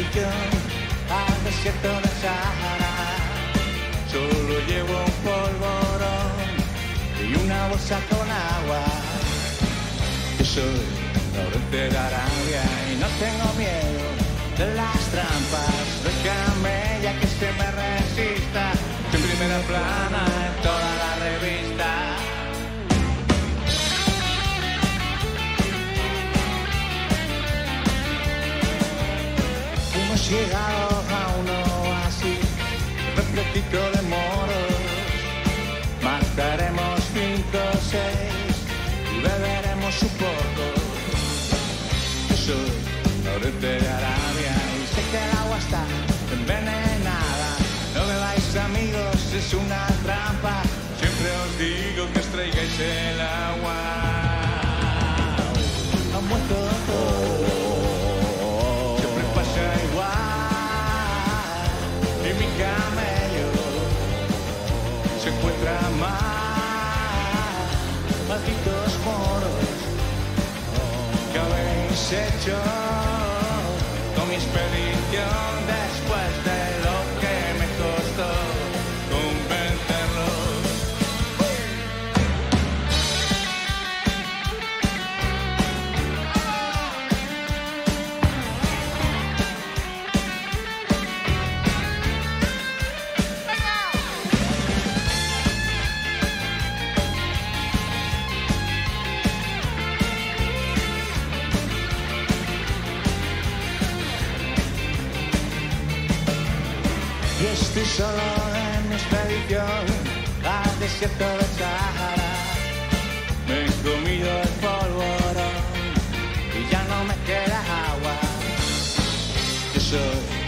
expedición al desierto del Sahara. Solo llevo un polvorón y una bolsa con agua. Yo soy Lawrence de Arabia y no tengo miedo de las trampas. Déjame ya que se me resista, en primera plana en toda la revista. Hemos llegado a un oasis repletito de moros. Mataremos 5 o 6 y beberemos un poco. Yo soy Lawrence de Arabia y sé que el agua está envenenada. No bebáis, amigos, es una trampa. Siempre os digo que os traigáis el agua. Ha muerto todo, siempre pasa igual. Y mi camello se encuentra mal. Malditos moros, ¿qué habéis hecho con mi expedición después de lo que me costó convencerlos? Y estoy solo en mi expedición al desierto del Sahara. Me he comido el polvorón y ya no me queda agua. Yo soy